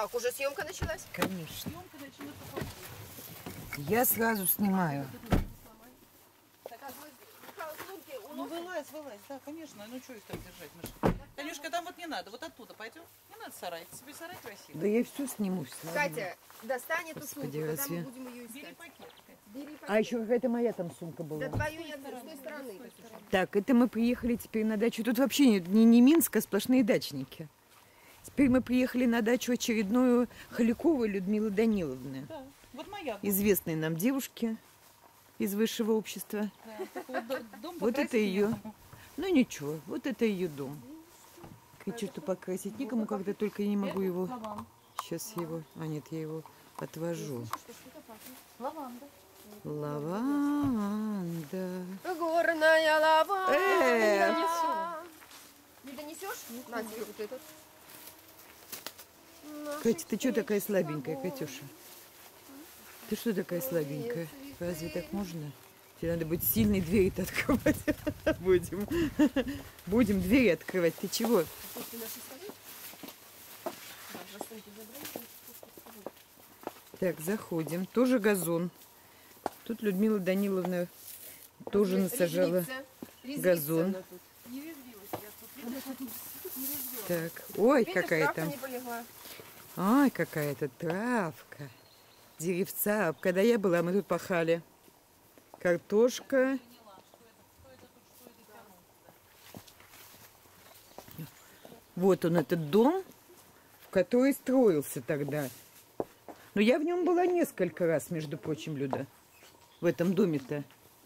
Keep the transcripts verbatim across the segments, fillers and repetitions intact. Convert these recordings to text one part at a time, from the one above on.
Так, уже съемка началась? Конечно. Съемка начнется. Я сразу снимаю. Так, а вы, Михаил, сумки Ну уносите? вылазь, вылазь, да, конечно. Ну что их так держать, Миша? Танюшка, там вот не надо, вот оттуда пойдем. Не надо сарай, тебе сарай красивый. Да я все сниму. Все Катя, достань эту Господи, сумку, тогда разве- мы будем ее Бери искать. пакет. Катя. Бери пакет. А еще какая-то моя там сумка была. Да твою нет, с той стороны. Катюша. Так, это мы приехали теперь на дачу. Тут вообще не, не, не Минск, а сплошные дачники. Теперь мы приехали на дачу очередную Халиковой Людмилы Даниловны. Да, вот моя. Известной нам девушки из высшего общества. Да, только вот до- дом Вот это покрасить ее. некому. Ну ничего, вот это ее дом. Что-то покрасить никому, когда только я не могу его. Лаванда. Сейчас его. А нет, я его отвожу. Лаванда. Лаванда. Горная лаванда. Э! Не донесешь? На тебе вот этот. Катя, ты что такая слабенькая, Катюша? Ты что такая слабенькая? Разве так можно? Тебе надо быть сильной, двери-то открывать. Будем. Будем двери открывать. Ты чего? Так, заходим. Тоже газон. Тут Людмила Даниловна тоже насажала газон. Так, ой, какая там. Ай, какая-то травка. Деревца. Когда я была, мы тут пахали. Картошка. Вот он, этот дом, в который строился тогда. Но я в нем была несколько раз, между прочим, Люда. В этом доме-то.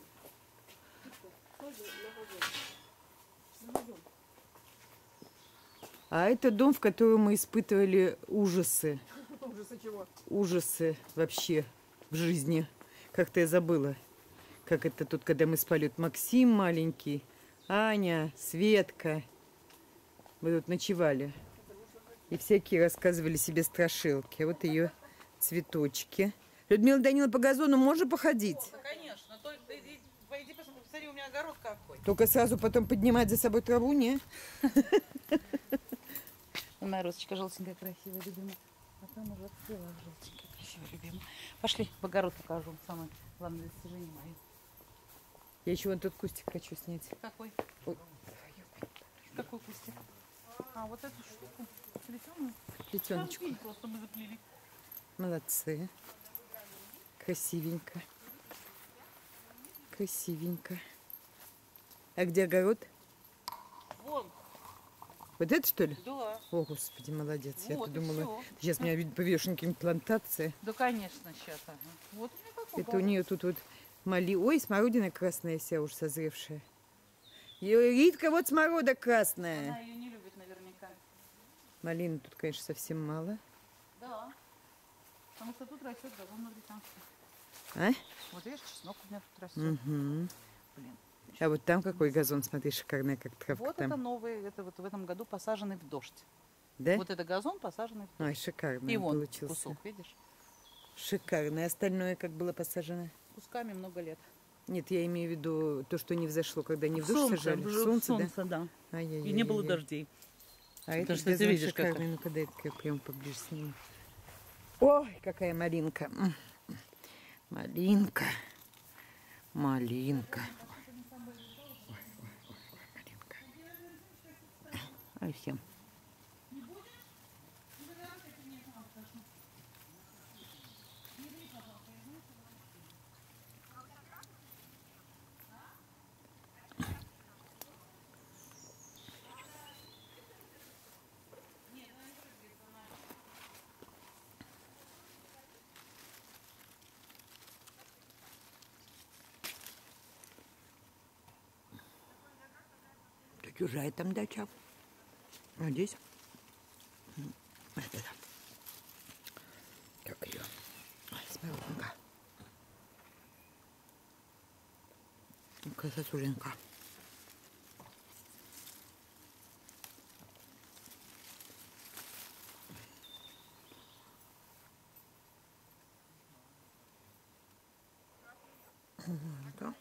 А это дом, в котором мы испытывали ужасы. Ужасы чего? Ужасы вообще в жизни. Как-то я забыла. Как это тут, когда мы спали. Вот Максим маленький, Аня, Светка. Мы тут ночевали. И всякие рассказывали себе страшилки. Вот ее цветочки. Людмила Даниловна, по газону можно походить? Да, конечно. Только иди, пойди посмотри, у меня огород какой. Только сразу потом поднимать за собой траву, не? Моя розочка желтенькая, красивая, любимая. А там уже отцвела желтенькая, красивая, любимая. Пошли, в огород покажу. Самое главное достижение мое. Я еще вон тот кустик хочу снять. Какой? Ой. Какой кустик? А, вот эту штуку. Плетеную? Плетеночку. Там просто мы заплели. Молодцы. Красивенько. Красивенько. А где огород? Вон. Вот это, что ли? Да. О, Господи, молодец. Вот Я-то и думала, всё. ты сейчас меня поведешь на какие-нибудь плантации. Да, конечно, сейчас. Ага. Вот у меня какой Это у нее тут вот мали... Ой, смородина красная вся уж созревшая. Ё- Ритка, вот сморода красная. Она ее не любит наверняка. Малины тут, конечно, совсем мало. Да. Потому что тут растет газон британский. А? Вот видишь, чеснок у меня тут растет. Угу. Блин. А вот там какой газон, смотри, шикарная, как травка Вот там. это новый, это вот в этом году посаженный в дождь. Да? Вот это газон посаженный в дождь. Ой, шикарный И вон получился. кусок, видишь? Шикарный. Остальное как было посажено? Кусками много лет. Нет, я имею в виду то, что не взошло, когда не в дождь Солнце, сажали. в Солнце, солнце, да. да? Ай-яй-яй-яй. И не было дождей. А это Потому что ты газон видишь, шикарный. как- Ну-ка, дай-ка я прям поближе сниму. Ой, какая малинка. М. Малинка. Малинка. Ой, ой, ой, ой, малинка. Ай, всем. Это чужая там дача. А здесь? М, вот это. Как ее? Ой, смородинка. Красотуленька. Вот.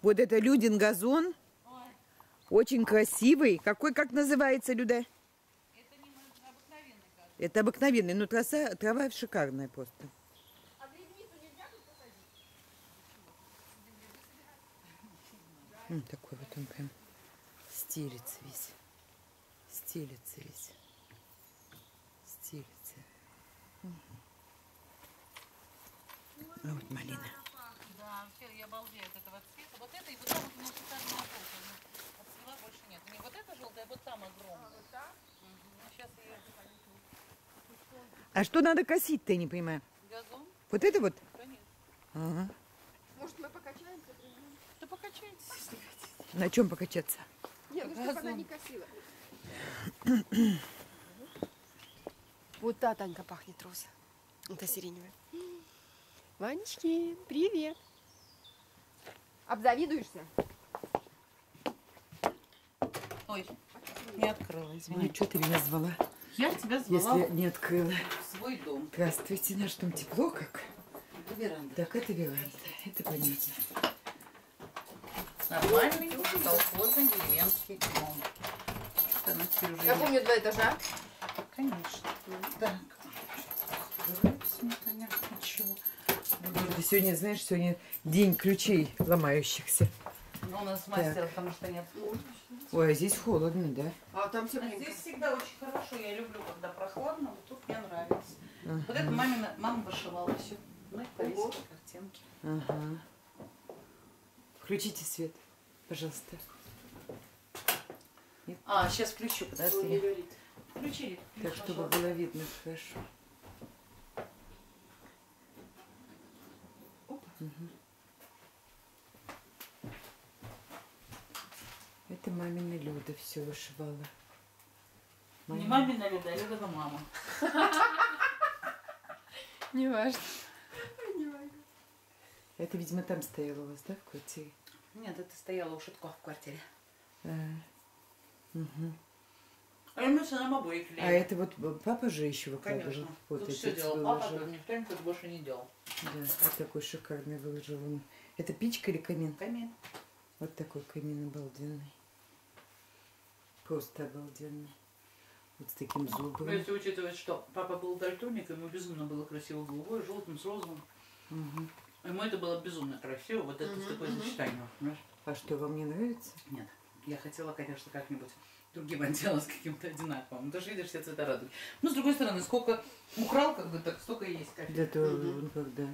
Вот это Людин газон. Очень красивый. Какой, как называется, Люда? Это не обыкновенный газ. Это обыкновенный, но трасса, трава шикарная просто. А грибницу нельзя тут посадить? М, такой вот он прям стелится весь. Стелится весь. Стелится. А вот малина. Да, вообще я обалдею от этого цвета. Вот это и вот там вот у меня шикарная желтая. От слива больше нет. Не вот эта желтая, а вот там огромная. Вот так? Ну, сейчас я А что надо косить-то, я не понимаю? газон, Вот это вот? конечно. Ага. Может, мы покачаемся? Да покачайтесь, если хотите. На чем покачаться? Нет, ну чтобы она Газон. не косила. Вот та Танька пахнет роза. Это сиреневая. Ванечки, привет. Обзавидуешься? Ой, не открыла, извини. Ой, что ты меня звала? Я тебя звала Если не открыла. в свой дом. Здравствуйте, наш дом тепло как? Это веранда. Так, это веранда. Это понятно. Нормальный колхозный деревенский дом. Что она теперь уже Я есть? помню два этажа. Конечно. Так. Открывается непонятно чего. Ты сегодня, знаешь, сегодня день ключей ломающихся. Ну, у нас мастер, потому что нет. Ой, а здесь холодно, да? А там все А здесь всегда очень хорошо. Я люблю, когда прохладно. Вот тут мне нравится. Ага. Вот это мамина, мама вышивала все. Ну и повесила картинки. Ага. Включите свет, пожалуйста. Нет? А, сейчас включу, подожди. горит. Включи. Так, чтобы было видно хорошо. Мгм. Это мамина Люда все вышивала. Не мамина Люда, а Люда мама. Не важно. Не важно. Это, видимо, там стояла у вас, да, в квартире? Нет, это стояло у Шиткова в квартире. А, мгм. А мы все нам обои клеили. А это вот папа же еще выкладывал? Конечно. Вот Тут эти все делал выложил. папа, тут никто никто больше не делал. Да, вот такой шикарный выложил он. Это печка или камин? Камин. Вот такой камин обалденный. Просто обалденный. Вот с таким Но зубом. если учитывать, что папа был дальтоник, ему безумно было красиво голубой, желтым, с розовым. Мгм. Ему это было безумно красиво, вот это Мгм, такое мгм. сочетание. Понимаешь? А что, вам не нравится? Нет. Я хотела, конечно, как-нибудь другим отделом с каким-то одинаковым. Ты же видишь, все цвета радуги. Но с другой стороны, сколько украл, как бы, так столько и есть кафель. Да, то он когда.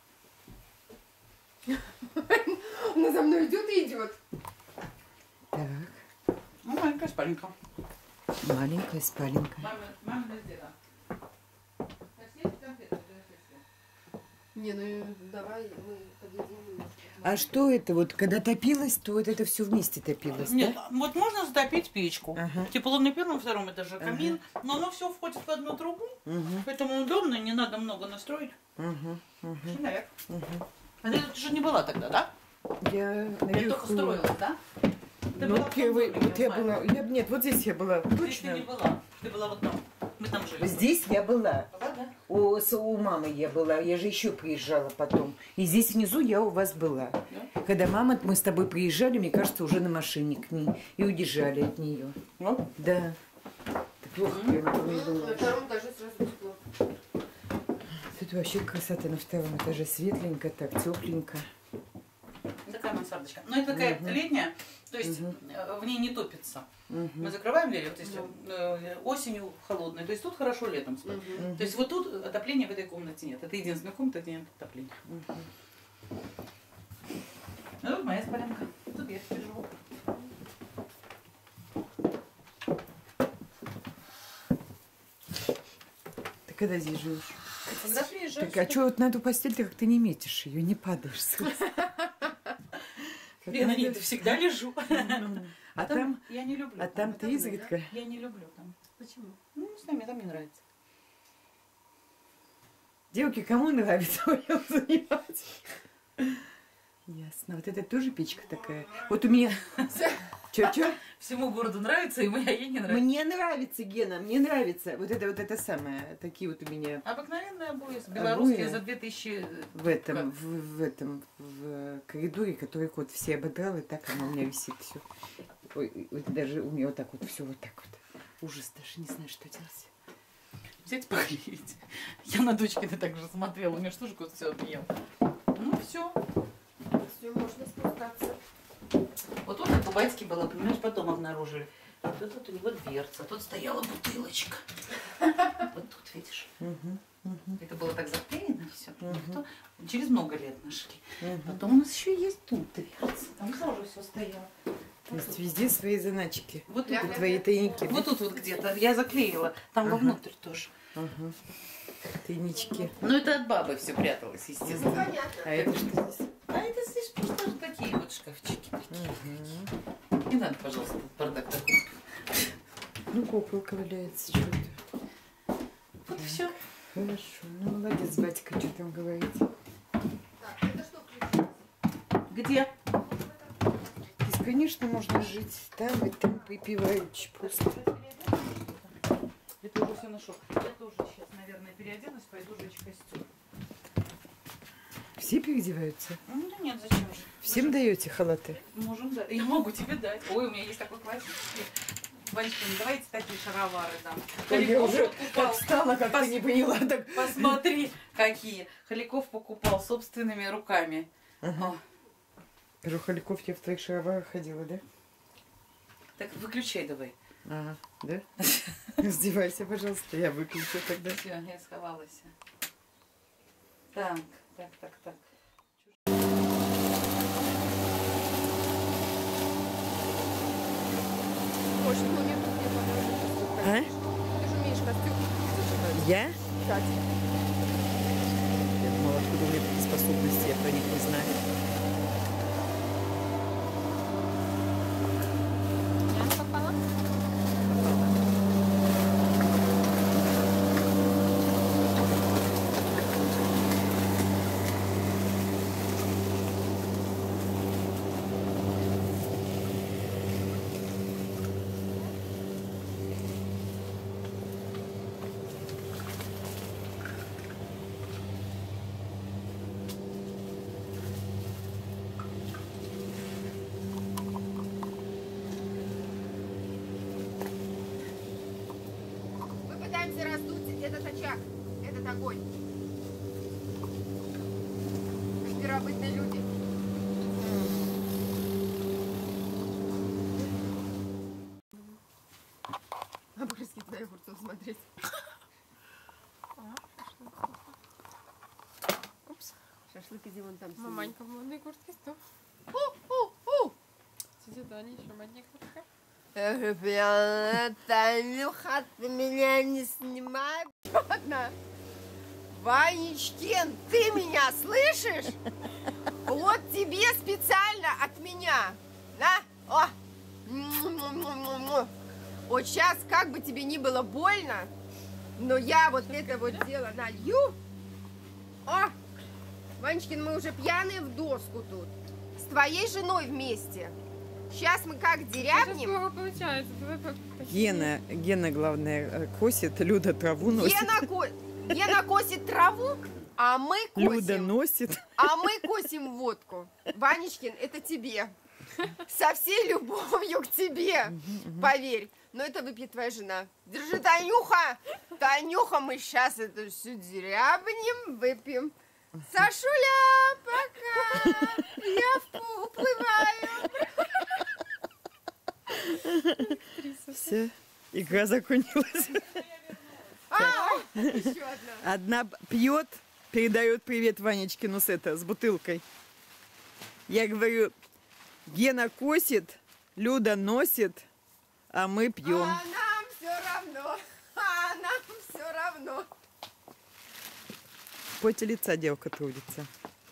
Она за мной идет и идет. Так, Ну, маленькая спаленька. маленькая спаленка. Мама, мама без деда. Соседи конфеты, соседи. Не, ну давай мы подъедим немножко. А что это вот, когда топилось, то вот это все вместе топилось, Нет, да? вот можно затопить печку. Ага. Тепло на первом, втором этаже камин, но оно все входит в одну трубу, Угу, поэтому удобно, не надо много настроить. угу, угу, Пошли наверх. угу. А ты тут же не была тогда, да? Я Я только наверху. строилась, да? Ты Ну, была в первый, том доме, вот я в была, я, нет, вот здесь я была, Здесь ты не точно. была. Ты была вот там. Мы там жили. Здесь я была. Была, да? У, с- у мамы я была, я же еще приезжала потом. И здесь внизу я у вас была. Да? Когда мама, мы с тобой приезжали, мне кажется, уже на машине к ней. И уезжали от нее. Ну? Да. Ты плохо прям На поняла. втором этаже сразу тепло. Тут вообще красота на втором этаже. Светленько, так, тепленько. Такая мансардочка. Но это такая Мгм. летняя, то есть Мгм. э, в ней не топится. Мгм. Мы закрываем дверь, вот если э, осенью холодная, то есть тут хорошо летом спать. Мгм. То есть вот тут отопления в этой комнате нет. Это единственная комната, где нет отопления. Мгм. Ну тут моя спаленка. Тут я теперь живу. Ты когда здесь живешь? Когда приезжаешь, Так, а что вот на эту постель ты как-то не метишь ее, не падаешь? я на ней всегда лежу. А там, я не люблю. а там ты изредка. Я не люблю там. Почему? Ну, не знаю, мне там не нравится. Девушки, кому нравится вдвоем занимать? Ясно. Вот это тоже печка такая. Вот у меня, Чё-чё? Всему городу нравится, и мне ей не нравится. Мне нравится, Гена, мне нравится. Вот это вот это самое. Такие вот у меня Обыкновенные обои. Белорусские Обои? за две тысячи. в этом, в, в этом, в коридоре, который кот все ободрал, и так оно у меня висит все. Ой, вот даже у меня вот так вот все вот так вот. Ужас, даже не знаю, что делать. Взять поклеить. Я на дочкина так же смотрела. У меня что же кот все отъел? Ну все. Все, можно спускаться. Вот тут это у батьки было, понимаешь, потом обнаружили. Вот тут вот у него дверца, тут стояла бутылочка. Вот тут, видишь? Угу, угу, Это было так заклеено все. Мгм. Через много лет нашли. угу. Потом у нас еще есть тут дверца. Там тоже все стояло. То есть везде свои заначки. Вот Я- тут, И твои тайники. вот тут вот где-то. Я заклеила. Там Ага. вовнутрь тоже. Ага. Тайнички. Ну это от бабы все пряталось, Ну, естественно. понятно. А это что здесь? А это здесь просто такие вот шкафчики. Угу. Не надо, пожалуйста, этот бардак такой. Ну, куколка валяется что-то. Вот все. Хорошо. Ну, молодец, батька, что там говорить. Так, это что включилось? Где? Здесь, конечно, можно жить там и там, припеваючи просто. Это уже все нашел. Я тоже сейчас, наверное, переоденусь, пойду жечь костюм. Все переодеваются? Ну да нет, зачем же? Всем даете халаты? Можем дать. Я могу тебе дать. Ой, у меня есть такой классический. Ванечка, ну давайте такие шаровары дам. Халиков покупал. встала, как ты не поняла. Так. Посмотри, какие. Халиков покупал собственными руками. Ага. О, Кажу, Халиков, я в твоих шароварах ходила, да? так выключай давай. Ага, да? Раздевайся, пожалуйста, я выключу тогда. Все, я сховалась. Так, так, так, так. Ой, что мне тут не поможет. А? Ты же умеешь костюм зашивать. Я? Кстати. Я думала, откуда у меня такие способности, я про них не знаю. Я попала? Мы пытаемся раздуть этот очаг, этот огонь. Как первобытные люди. Обрызки туда огурцов смотреть. Упс. Шашлык иди вон там. снимай. Маманька в модной куртке, стоп. У-у-у! Тетя Таня еще моднее куртка. Ребята, Танюха, ты меня не снимай. Ладно. Ванечкин, ты меня слышишь? Вот тебе специально от меня. На, о. Му-му-му-му-му. Вот сейчас, как бы тебе ни было больно, но я вот это вот дело налью. О, Ванечкин, мы уже пьяные в доску тут. С твоей женой вместе. Сейчас мы как Сейчас дерябнем. плохо получается. Давай по- по- Гена, Гена, главное, э, косит, Люда траву носит. Гена, ко... Гена косит траву, а мы Люда косим, носит. а мы косим водку. Ванечкин, это тебе. Со всей любовью к тебе. Поверь. Но это выпьет твоя жена. Держи, Танюха. Танюха, мы сейчас это все дерябнем, выпьем. Сашуля, пока. Я впу- уплываю. Все, игра закончилась. А, еще одна. Одна пьет, передает привет Ванечкину с, это, с бутылкой. Я говорю, Гена косит, Люда носит, а мы пьем. А нам все равно. А нам все равно. В поте лица девка трудится.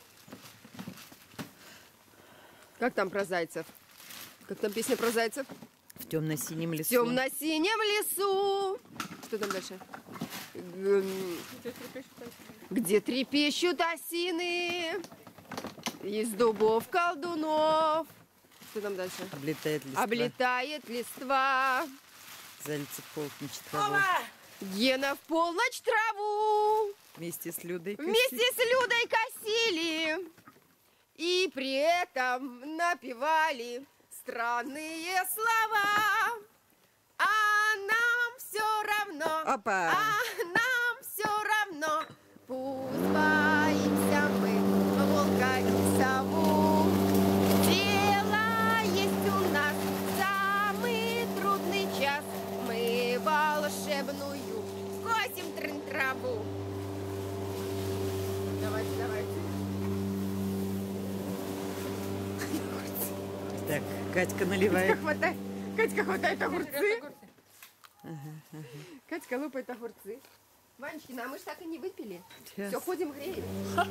Как там про зайцев? Как там песня про зайцев? В темно-синем В лесу. темно-синем лесу. Что там дальше? М, Где трепещут осины. Где трепещут осины, из дубов колдунов Что там дальше? Облетает листва. Облетает листва. Зальцы в полночь траву. Гена в полночь траву. Вместе с Людой Вместе косить. с Людой косили. И при этом напевали странные слова. А нам все равно. Опа! А нам все равно. Пусть боимся мы волка и сову. Дело есть у нас в самый трудный час. Мы волшебную косим трын траву. Давайте, давайте. Так, Катька Катька наливает. хватает, Катька хватает огурцы. Огурцы. Катька лупает огурцы. Ванечкина, а мы ж так и не выпили. Сейчас. Все, ходим греем.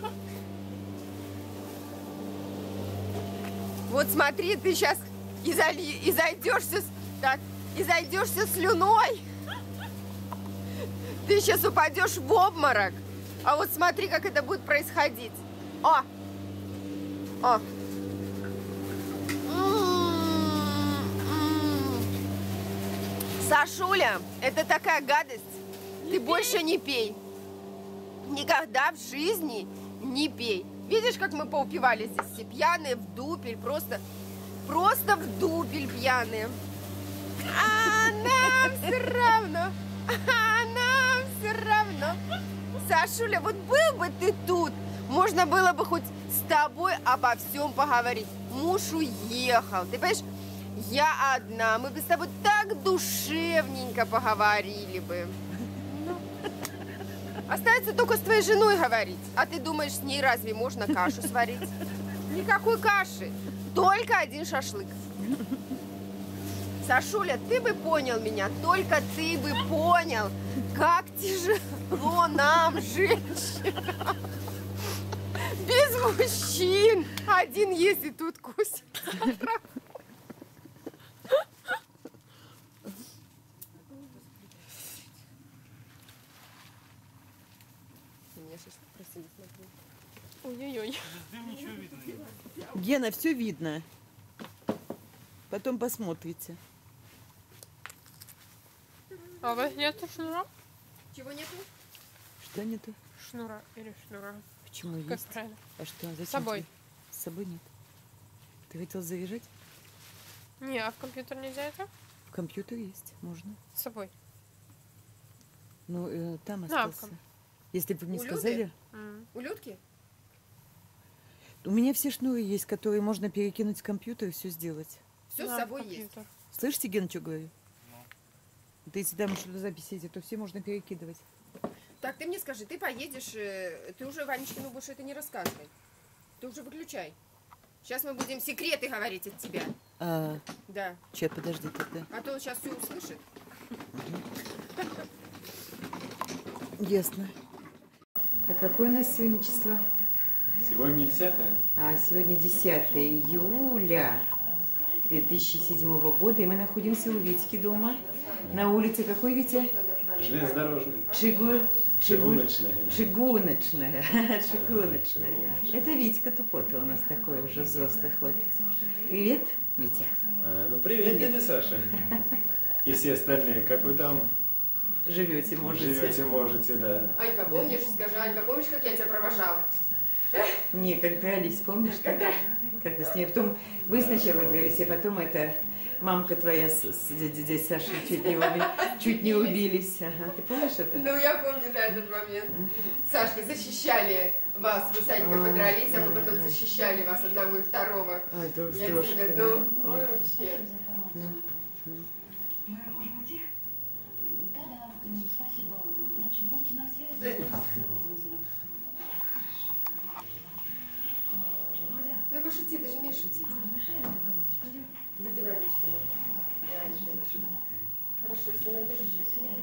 Вот смотри, ты сейчас и, зали... и зайдешься с... так, и зайдешься слюной. Ты сейчас упадешь в обморок. А вот смотри, как это будет происходить. О! О! Сашуля, это такая гадость. Ты больше не пей. Никогда в жизни не пей. Видишь, как мы поупивали здесь все пьяные в дупель, просто, просто в дупель пьяные. А нам все равно, а нам все равно. Сашуля, вот был бы ты тут, можно было бы хоть с тобой обо всем поговорить. Муж уехал, ты понимаешь? Я одна, мы бы с тобой так душевненько поговорили бы. Остается только с твоей женой говорить. А ты думаешь, с ней разве можно кашу сварить? Никакой каши, только один шашлык. Сашуля, ты бы понял меня, только ты бы понял, как тяжело нам, женщинам. Без мужчин. Один есть и тут кусит. Ой-ой-ой. Гена, все видно. Потом посмотрите. А у вас нету шнура? Чего нету? Что нету? Шнура или шнура? Почему Как есть? правильно? А что? Зачем С собой. тебе? С собой нет. Ты хотел завяжать? Не, а в компьютер нельзя это? В компьютер есть, можно. С собой. Ну, э, там На, остался. в ком- Если бы вы мне У Люды? сказали... М. У Людки? У меня все шнуры есть, которые можно перекинуть в компьютер и все сделать. Все На, с в собой есть. компьютер. Слышите, Ген, что говорю? Ты если там что-то записи эти, то все можно перекидывать. Так, ты мне скажи, ты поедешь, э, ты уже Ванечкину больше это не рассказывай. Ты уже выключай. Сейчас мы будем секреты говорить от тебя. А, Да. че, подожди тогда. А то он сейчас все услышит. Ясно. Так, какое у нас сегодня число? Сегодня десятое. А сегодня десятое июля две тысячи седьмого года, и мы находимся у Витьки дома. На улице какой, Витя? Железнодорожный. Чигу... Чигу... Чугуночная. Чугуночная. Чугуночная. Это Витька Тупота у нас такой уже взрослый хлопец. Привет, Витя. А, ну привет, Привет. дядя Саша. И все остальные, как вы там Живете, можете. живете, можете, да. Анька, помнишь, скажи, Анька, помнишь, как я тебя провожал? Не, как дрались, помнишь? Как, как вы с ней. Потом вы сначала дрались, а потом это мамка твоя с, с дядей дядей Сашей чуть не, уби, чуть не убились. Ага. Ты помнишь это? Ну, я помню, да, этот момент. Сашка, защищали вас, вы с Анькой подрались, а мы потом защищали вас одного и второго. Ой, друг с Я дружкой, тебе, да. ну, ой, вообще. Ну, пошути, ты же умеешь шутить. Дядя Ванечка, ну. Хорошо, если найдешь еще.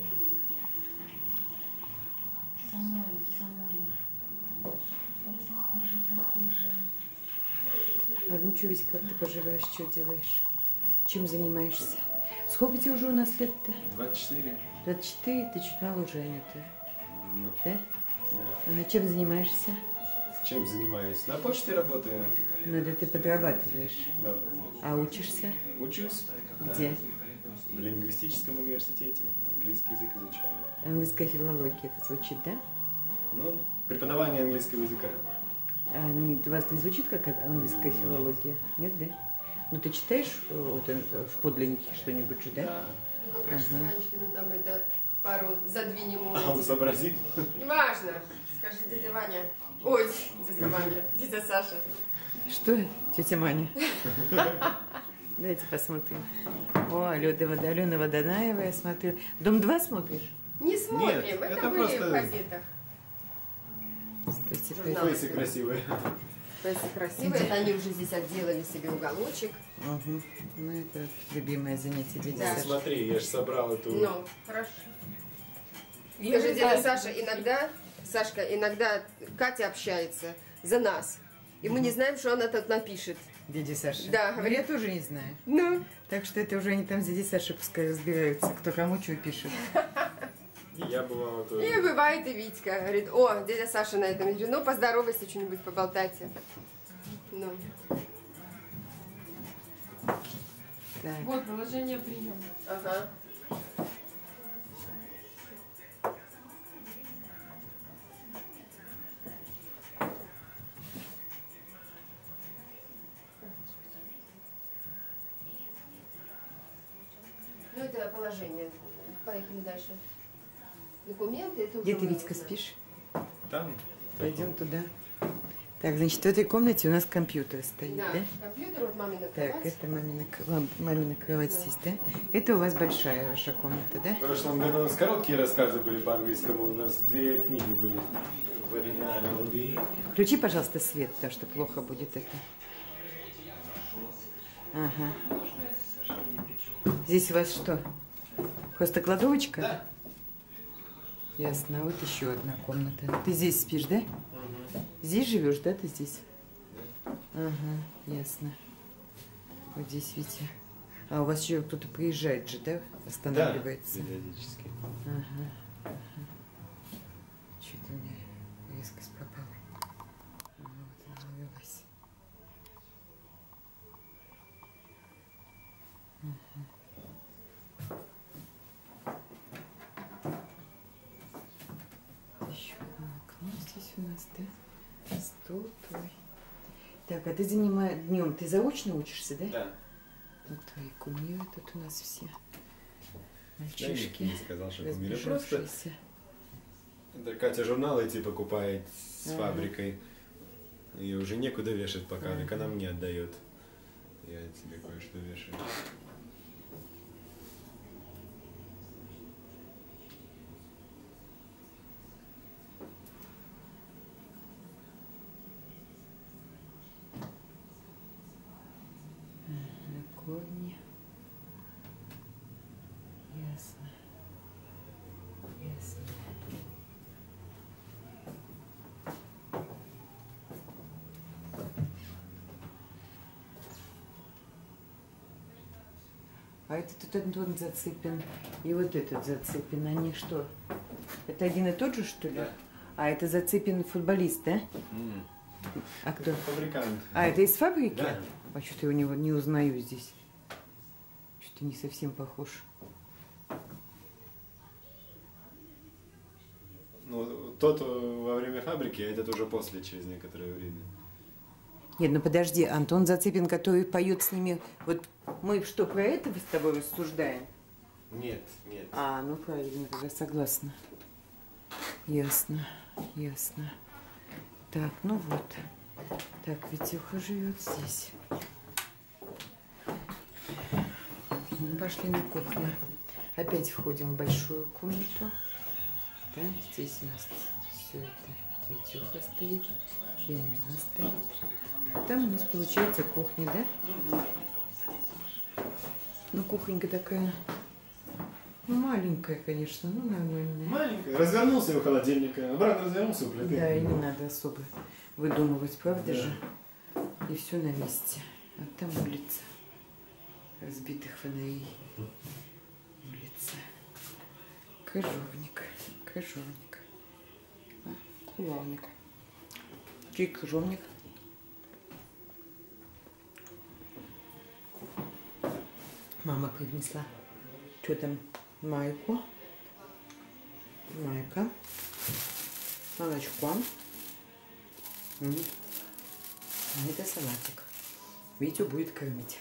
Самой, самой. Ой, похоже, похоже. А ну что, Витя, как ты поживаешь, что делаешь? Чем занимаешься? Сколько тебе уже у нас лет-то? двадцать четыре. двадцать четыре, ты чуть мало уже, Анюта. Ну, Да? да. А чем занимаешься? Чем занимаюсь? На почте работаю. Ну, да ты подрабатываешь. Да. А учишься? Учусь. Где? В лингвистическом университете. Английский язык изучаю. Английская филология, это звучит, да? Ну, преподавание английского языка. А не, у вас не звучит как английская филология? Нет, да? Ну ты читаешь э, вот, э, в подлиннике что-нибудь же, да? Ну-ка, прошу, Ага. Ванечкину там это пару задвинем. А он сообразит? Неважно. Скажи, дядя Ваня. Ой, дядя Ваня, дядя Саша. Что, тетя Маня? Давайте посмотрим. О, Алена, Вода- Алена Водонаева, я смотрю. Дом два смотришь? Не смотрим, Нет, это, это были просто- в газетах. Стойте, Журнал. Фейсы красивые. Фейсы красивые, это они уже здесь отделали себе уголочек. Угу. Ну, это любимое занятие дяди Да. Саши. Смотри, я же собрал эту... Ну, хорошо. Скажи, дядя Саша, иногда, Сашка, иногда Катя общается за нас. И мы не знаем, что она тут напишет. Дядя Саша? Да, Ну, говорит. я тоже не знаю. Ну, Так что это уже они там с дядей Сашей пускай разбираются, кто кому что пишет. И я бывал тоже. и бывает и Витька. Говорит, о, дядя Саша на этом. Я говорю, ну, поздоровайся, что-нибудь поболтайте. Ну. Так. Вот, приложение приема. Ага. Ну, это положение. Поехали дальше. Документы, это уже... Где ты, мы Витька, знаем. спишь? Там? Пойдем туда. Так, значит, в этой комнате у нас компьютер стоит, да? Да, компьютер, вот мамина кровать. Так, это мамина, к- мам- мамина кровать здесь, да? Это у вас большая ваша комната, да? В прошлом году у нас короткие рассказы были по английскому, у нас две книги были в оригинале. Включи, пожалуйста, свет, потому что плохо будет это. Ага. Здесь у вас что? Просто кладовочка? Да. Ясно. А вот еще одна комната. Ты здесь спишь, да? Здесь живешь, да, ты здесь? Ага, ясно. Вот здесь, Витя. А у вас еще кто-то приезжает же, да? Останавливается. периодически. Ага, ага. Что-то у меня резкость пропала. Ага, вот она вылилась. Ага. Еще одно окно здесь у нас, да? Стол твой. Так, а ты занимаешь днем, ты заочно учишься, да? Да. Вот твои кумиры тут у нас все. Да, Мальчишки. не сказал, что кумиры. Просто разбежавшиеся. это Катя журналы эти покупает с Ага. фабрикой. Ее уже некуда вешать пока, Ага. так она мне отдает. Я тебе кое-что вешаю. На корни. Ясно. Ясно. А это тут Антон зацепен и вот этот зацепен. Они что? Это один и тот же, что ли? Да. А это зацепен футболист, да? М. А кто? Фабрикант. А, это из фабрики? Да. А что-то я у него не узнаю здесь. Что-то не совсем похож. Ну, тот во время фабрики, а этот уже после, через некоторое время. Нет, ну подожди, Антон Зацепин, который поет с ними, вот мы что, про это с тобой рассуждаем? Нет, нет. А, ну правильно, тогда согласна. Ясно, ясно. Так, ну вот. Так, Витюха живет здесь. Мы пошли на кухню. Опять входим в большую комнату. Да, здесь у нас все это. Витюха стоит, пианино стоит. Там у нас получается кухня, да? Ну, кухонька такая, ну, маленькая, конечно, ну, нормальная. Маленький. Развернулся у холодильника, обратно развернулся у плиты. Да, и не надо особо выдумывать, правда Да. же? И все на месте. А там улица разбитых фонарей. Улица. Крыжовник. Крыжовник. А, Кулавник. Чей крыжовник? Мама принесла. Что там? Майку. Майка. Молочко. М. А это салатик. Витю будет кормить.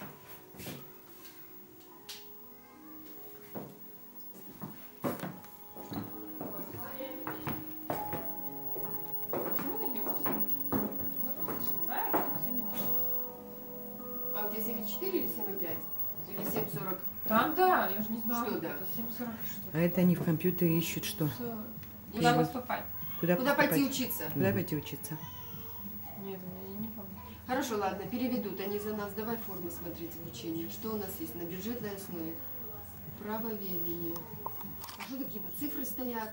А у тебя семь четыре или семь пять? Или семь сорок? Там, да, я же не знала. Что, да? Это семь сорок что-то. А это они в компьютере ищут что? Куда Или- поступать? Куда, Куда поступать? пойти учиться? Куда пойти учиться? Нет, я не помню. Хорошо, ладно, переведут они за нас. Давай форму смотреть обучение. Что у нас есть на бюджетной основе? Правоведение. А что такие тут цифры стоят?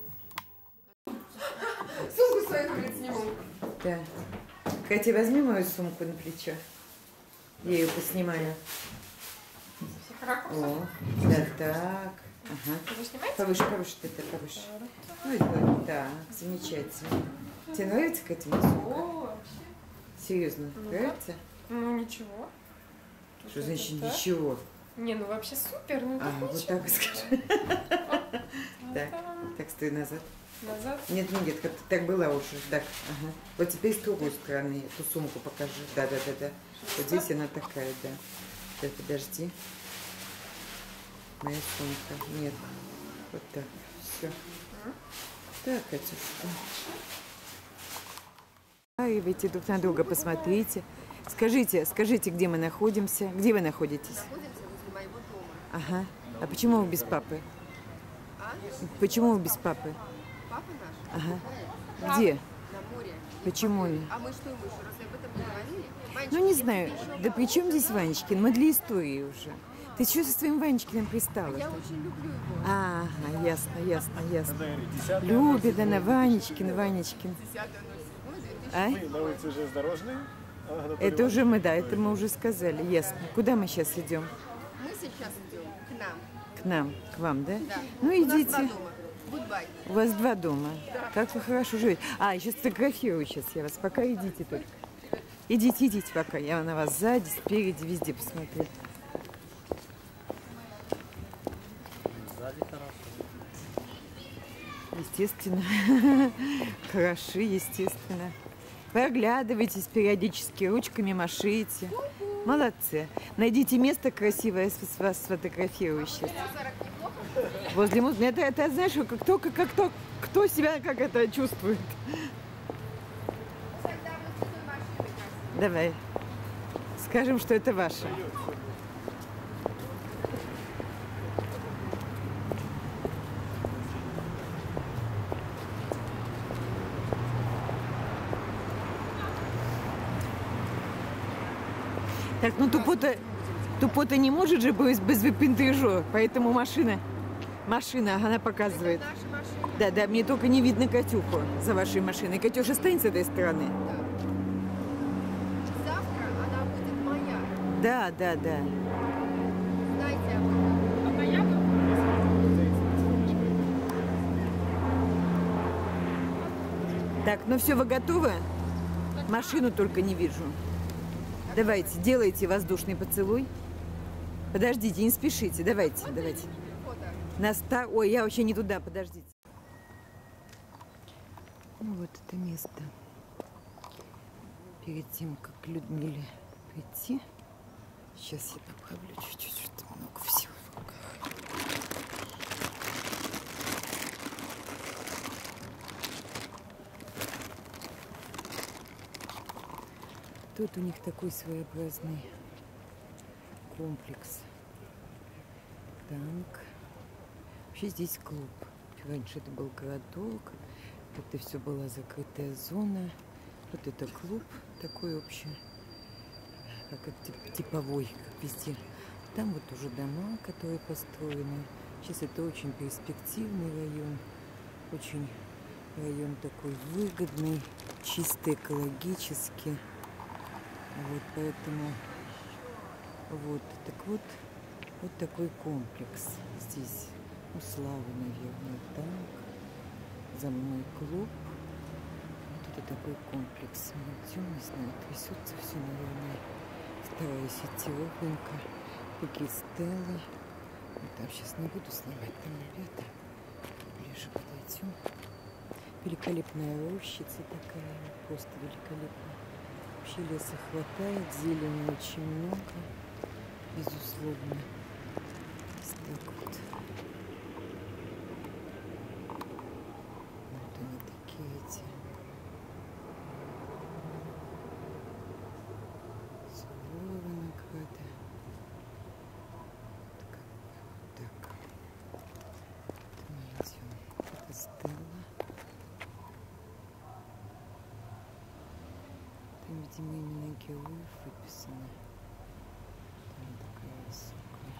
Сумку свою, говорит, сниму. Да. Катя, возьми мою сумку на плечо. Я ее поснимаю. Всех ракурсов. О, да так. Ага. Вы снимаете? Повыше, повыше, это повыше. Ой, ой, так, замечательно. Тебе нравится, Катя, моя сумка? О, вообще. Серьезно, Ну, нравится? Ну, ничего. Что значит Да? ничего? Не, ну вообще супер, ну А, так вот ничего. так и скажи. Так, Та-дам. так, стой назад. Назад. Нет, нет, нет, как-то так была уже. Так, ага. Вот теперь с другой стороны эту сумку покажи. Да, да, да, да. Вот здесь она такая, да. Так, подожди. Моя сумка. Нет. Вот так. Все. Так, Катюшка. Ай, вы друг на друга посмотрите. Скажите, скажите, где мы находимся? Где вы находитесь? Находимся возле моего дома. Ага. А почему вы без папы? А? Почему вы без папы? Папа наш? Ага. отдыхает Где? На море. Почему? А мы что, мы еще разве об этом не говорили? Ванечка, Ну, не я знаю. тебе еще Да говорю. при чем здесь Ванечкин? Мы для истории уже. Ты что со своим Ванечкиным пристала? Я очень люблю его. Ага, ясно, ясно, ясно. Десятый. Любит она Ванечкин, Ванечкин. десятое ноль седьмое две тысячи. А? Мы на улице железнодорожной. а Анатолий Это уже Иванович мы, да, это мы уже сказали, ясно. Куда мы сейчас идем? Мы сейчас идем к нам. К нам, к вам, да? Да. Ну, У нас два идите. дома. Гудбай. У вас два дома. Как вы хорошо живете. А, еще сфотографирую сейчас я вас. Пока идите только. Идите, идите пока. Я на вас сзади, спереди, везде посмотрю. Естественно. Хороши, естественно. Вы оглядываетесь периодически, ручками машите. Молодцы. Найдите место красивое, я с- вас сфотографирую сейчас. Возле музыки. Это, это знаешь, как кто, как, как кто, кто себя как это чувствует. Давай. Скажем, что это ваше. Так, ну тупо-то, тупо-то не может же без, без выпендрежа, поэтому машина, машина, она показывает. Наши машины. Да, да, мне только не видно Катюху за вашей машиной. Катюша, стань с этой стороны. Завтра она будет моя. Да, да, да. Знаете об этом. А моя бы- Так, ну все, вы готовы? Машину только не вижу. Давайте, делайте воздушный поцелуй. Подождите, не спешите. Давайте, давайте. Фото. На ста... Ой, я вообще не туда, подождите. Ну вот это место. Перед тем, как к Людмиле прийти. Сейчас я поправлю чуть-чуть, что много всего в руках. Тут у них такой своеобразный комплекс. Танк. Вообще здесь клуб. Раньше это был городок. Это все была закрытая зона. Вот это клуб такой общий, как это, тип- типовой, как везде. Там вот уже дома, которые построены. Сейчас это очень перспективный район. Очень район такой выгодный, чисто экологически. Вот поэтому вот так вот вот такой комплекс здесь. У Славы, наверное, танк. За мной клуб. Вот это такой комплекс. Мы идем, не знаю, трясется все, наверное. Стараюсь идти ровненько. Куки Стелла. Вот там сейчас не буду снимать, там ребята. Ближе подойдем. Великолепная рощица такая, просто великолепная. Вообще леса хватает, зелени очень много, безусловно. Так вот. Вот они такие эти. Суровые винограды. Так. Это мы идем. Это Стелла. Там, видимо, имена героев выписаны. Там такая высокая.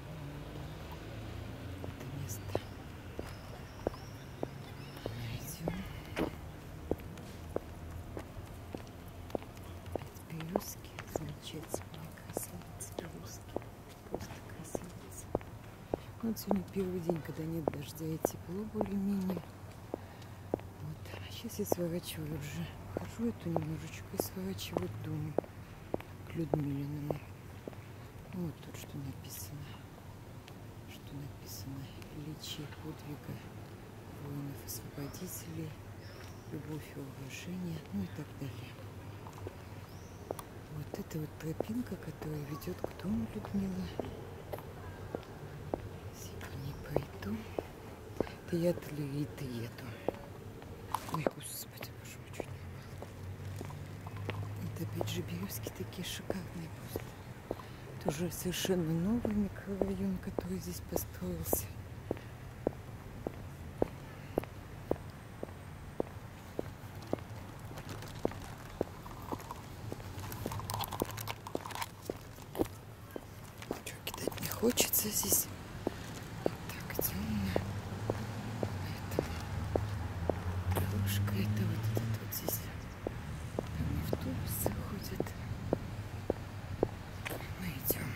Это место. Найдем. Опять березки. Замечательные красавицы березки. Просто красавицы. Вот сегодня первый день, когда нет дождя и тепло более-менее. Вот. А сейчас я сворачиваю уже. Хожу эту немножечко и сворачиваю к дому. К Людмилиному. Вот тут что написано. Что написано. Величие подвига воинов-освободителей, любовь и уважение, ну и так далее. Вот это вот тропинка, которая ведет к дому Людмилы. Если я по ней пойду, то я от Лириты еду. Ой, господи, боже мой, чуть не упала. Это опять же березки такие шикарные просто. Тоже совершенно новый микрорайон, который здесь построился. Ничего кидать не хочется здесь. Так, темно. Это дорожка, это вот этот вот здесь. Там автобусы ходят. Мы идем.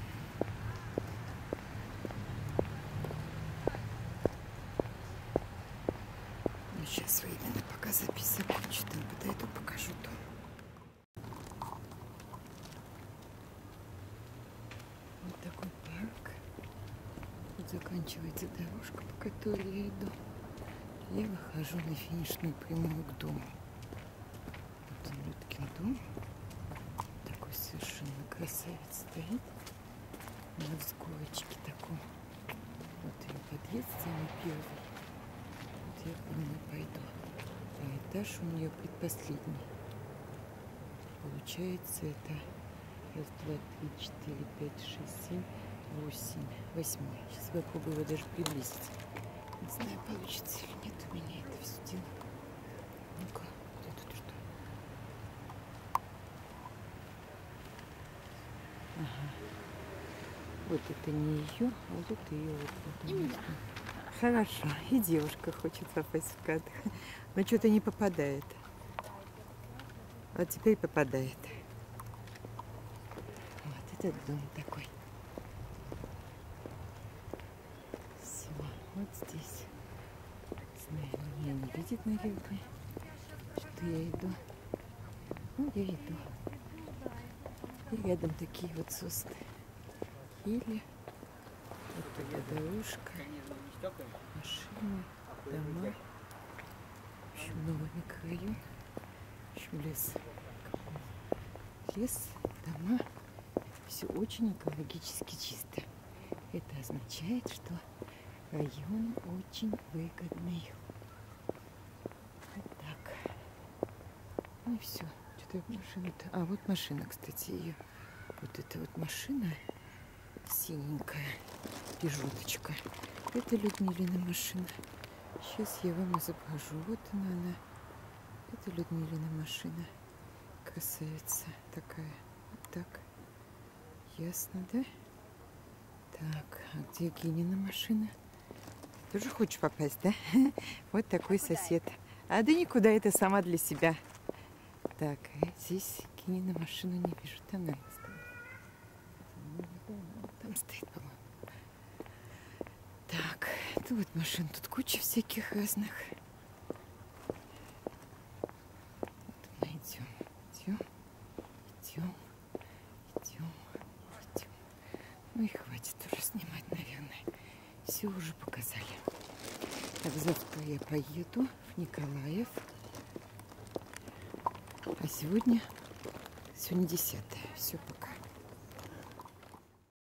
Ну, сейчас временно пока запись закончит, там подойду, покажу дом. Вот такой парк. Тут заканчивается дорожка, по которой я иду. Я выхожу на финишную прямую к дому. Вот он, Людкин дом. Такой совершенно красавец стоит. На взгорочке таком. Вот ее подъезд самый первый. Вот я по нему пойду. А этаж у нее предпоследний. Получается это раз, два, три, четыре, пять, шесть, семь, восемь, восьмой. Сейчас попробую его даже приблизить. Не знаю, получится или нет у меня это все дело. Ну-ка, где тут что? Ага. Вот это не ее, а вот это ее. Вот, вот, хорошо. И девушка хочет попасть в кадр. Но что-то не попадает. Вот теперь попадает. Вот этот дом такой. Все, вот здесь. Знаю, меня не видит, наверное, что я иду. Ну, я иду. И рядом такие вот сосны. Или вот туда дорожка, машины, дома. В общем, новый микрорайон. В общем, лес. Лес, дома. Все очень экологически чисто. Это означает, что район очень выгодный. Вот так. Ну и все. Что-то машина-то... А, вот машина, кстати, ее. Вот эта вот машина синенькая, пижоточка. Это Людмилина машина. Сейчас я вам изображу. Вот она, она. Это Людмилина машина. Красавица такая. Вот так. Ясно, да? Так, а где Генина машина? Тоже хочешь попасть, да? Вот такой сосед. А да никуда, это сама для себя. Так, здесь Генина машину не вижу. Там, наверное, стоит. Там стоит, по-моему. Так, это вот машин. Тут куча всяких разных. Вот мы идем. Идем. Идем. Идем. Идем. Ну и хватит уже снимать, наверное. Все уже показали. Так, завтра я поеду в Николаев. А сегодня, сегодня десятое. Все, пока.